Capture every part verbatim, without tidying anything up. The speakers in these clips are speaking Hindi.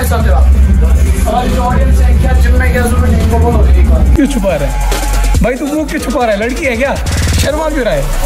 कहना चाहते हो आप? हमारी जो ऑडियंस है, क्या जिम में क्या जरूरत है, इनको बोलो एक बार। क्यों छुपा रहा है भाई? तू मुंह क्यों छुपा रहा है? लड़की है क्या? शर्मा क्यों रहा है?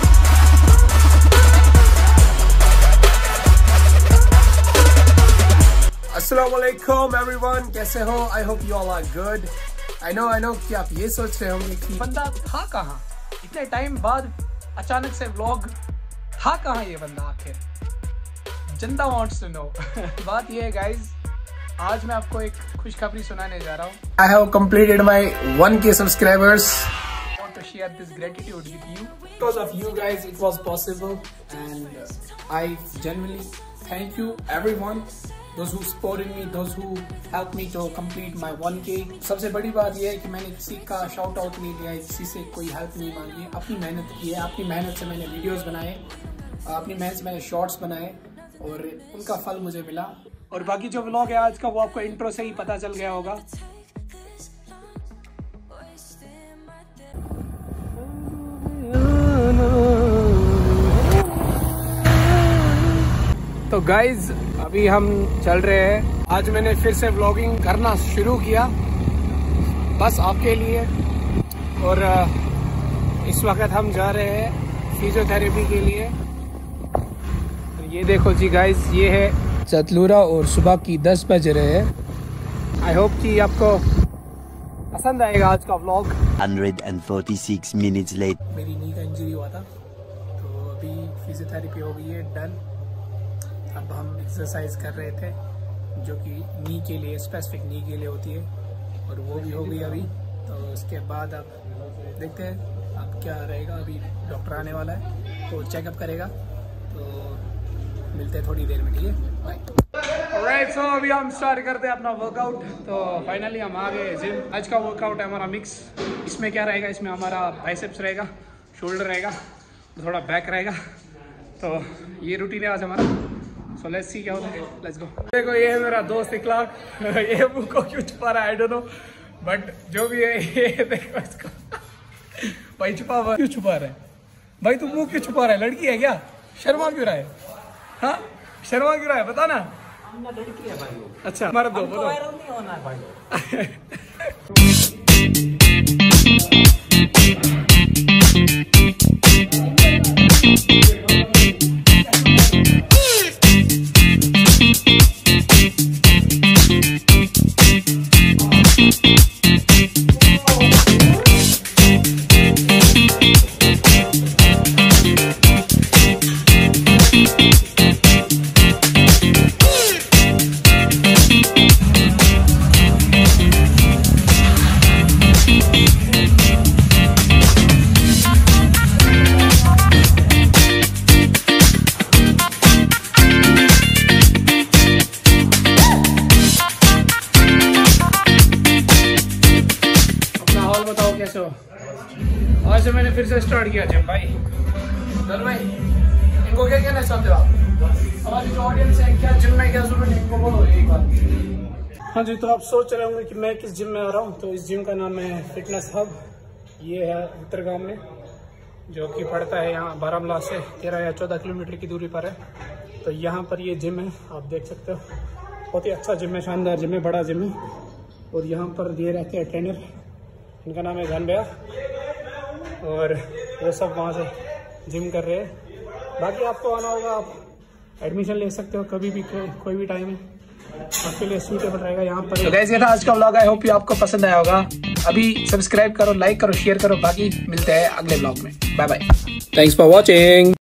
अस्सलामुअलैकुम एवरीवन, कैसे हो? I hope you all are good. I know I know कि आप ये सोच रहे होंगे कि बंदा था कहाँ इतने टाइम बाद, अचानक से व्लॉग था कहाँ ये बंदा आखिर? जनता वांट्स टू नो। बात ये है गाइज, आज मैं आपको एक खुशखबरी सुनाने जा रहा हूँ। I have completed my one K subscribers. I want to share this gratitude with you. Because of you guys it was possible, and uh, I genuinely thank you everyone, those who supported me, those who helped me to complete my one K. सबसे बड़ी बात यह है कि मैंने किसी का शाउट आउट नहीं लिया है, किसी से कोई हेल्प नहीं मांगी है, अपनी मेहनत की है। अपनी मेहनत से मैंने वीडियोस बनाए, अपनी मेहनत से मैंने शॉर्ट्स बनाए और उनका फल मुझे मिला। और बाकी जो व्लॉग है आज का, वो आपको इंट्रो से ही पता चल गया होगा। तो गाइज अभी हम चल रहे हैं। आज मैंने फिर से व्लॉगिंग करना शुरू किया बस आपके लिए। और इस वक्त हम जा रहे हैं फिजियोथेरेपी के लिए। ये देखो जी गाइज, ये है चतलूरा और सुबह की दस बज रहे हैं। आई होप कि आपको पसंद आएगा आज का vlog. one forty-six minutes late. मेरी नी का इंजरी हुआ था, तो अभी फिजियोथेरेपी हो गई है डन। अब हम एक्सरसाइज कर रहे थे जो कि नी के लिए, स्पेसिफिक नी के लिए होती है, और वो भी हो गई अभी। तो उसके बाद अब देखते हैं अब क्या रहेगा। अभी डॉक्टर आने वाला है तो चेकअप करेगा, तो मिलते हैं थोड़ी देर में, ठीक है? बाय। ऑलराइट, सो अभी हम स्टार्ट करते हैं अपना वर्कआउट। तो फाइनली हम आ गए जिम। आज का वर्कआउट है हमारा मिक्स। इसमें क्या रहेगा? इसमें हमारा बाइसेप्स रहेगा, शोल्डर रहेगा, थोड़ा बैक रहेगा। तो ये रूटीन है आज हमारा। सो लेट्स सी क्या होता है, लेट्स गो। देखो ये है मेरा दोस्त इखलाक। ये मुंह को क्यों छुपा रहा है, आई डोंट नो, बट जो भी है ये देखो इसको। भाई छुपा हुआ क्यों छुपा रहा है भाई? तू मुंह क्यों छुपा रहा है? लड़की है क्या? शर्मा क्यों रहा है? हाँ, शर्मा क्यों रहा है? बता ना। लड़की है भाई। अच्छा, मर दो, बोलो। वायरल नहीं होना है भाई। बताओ कैसे हो? आज से मैंने फिर से स्टार्ट किया जिम भाई। डर भाई, इनको क्या कहना चाहते हो आप? हमारी जो ऑडियंस है, क्या जिम में क्या जरूरत है, इनको बोलो एक बार। हाँ जी, तो आप सोच रहे होंगे कि मैं किस जिम में आ रहा हूँ। तो इस जिम का नाम है फिटनेस हब। ये है उत्तरगाम में, जो कि पड़ता है यहाँ बारामूला से तेरह या चौदह किलोमीटर की दूरी पर है। तो यहाँ पर ये जिम है, आप देख सकते हो। बहुत ही अच्छा जिम है, शानदार जिम है, बड़ा जिम है। और यहाँ पर दिए रहते हैं ट्रेनर, इनका नाम है जान भैया, और वो सब वहाँ से जिम कर रहे हैं। बाकी आपको आना होगा, आप एडमिशन ले सकते हो कभी भी, को, कोई भी टाइम है आपके लिए सूटेबल रहेगा यहाँ पर। तो गाइस, ये था आज का व्लॉग। आई होप कि आपको पसंद आया होगा। अभी सब्सक्राइब करो, लाइक करो, शेयर करो। बाकी मिलते हैं अगले व्लॉग में। Bye bye, thanks for watching.